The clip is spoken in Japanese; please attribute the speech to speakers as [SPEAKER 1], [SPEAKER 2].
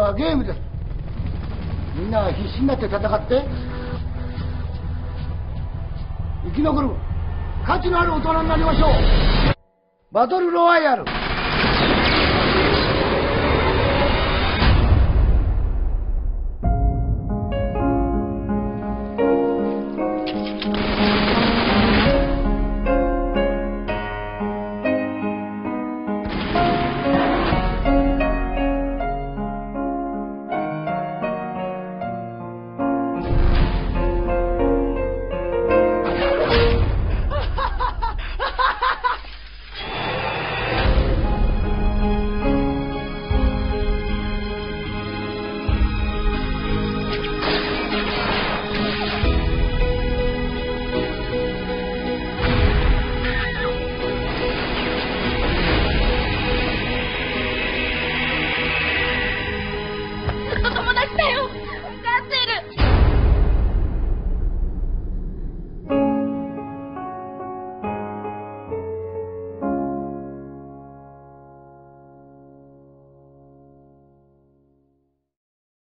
[SPEAKER 1] はゲームです。みんな必死になって戦って生き残る価値のある大人になりましょう。バトルロワイヤル。